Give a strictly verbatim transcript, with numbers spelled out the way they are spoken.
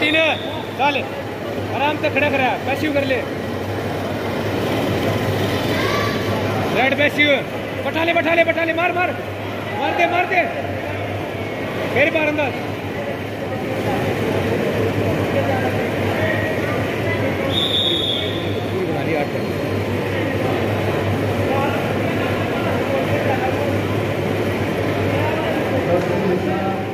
तीन चल आराम से खड़ा खड़ा पैसिव कर ले रेड पैसिव बैठा ले बैठा ले बैठा ले मार मार मार दे मार दे फिर बार अंदर बना ली आठ